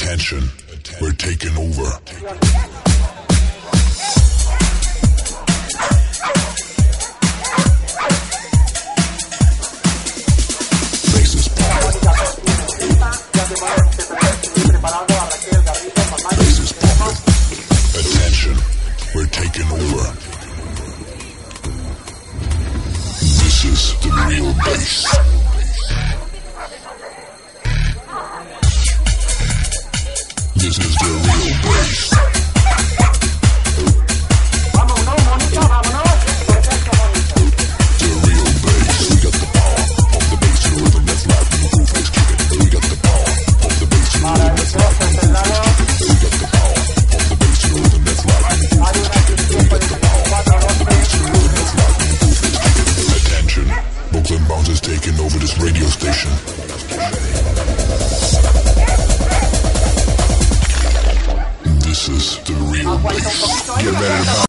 Attention, we're taking over. Faces pop. Faces pop. Attention, we're taking over. This is the real bass. This is the real bass. The real bass. We got the power of the bass and the rhythm that's live and the groove is kicking. We got the power of the bass and the rhythm that's live and the groove is kicking. We got the power of the bass and the rhythm that's live and the groove is kicking. We got the power of the bass and the rhythm that's live and the groove is kicking. Attention, Brooklyn Bounce is taking over this radio station. This is the real bass. Get ready to bounce.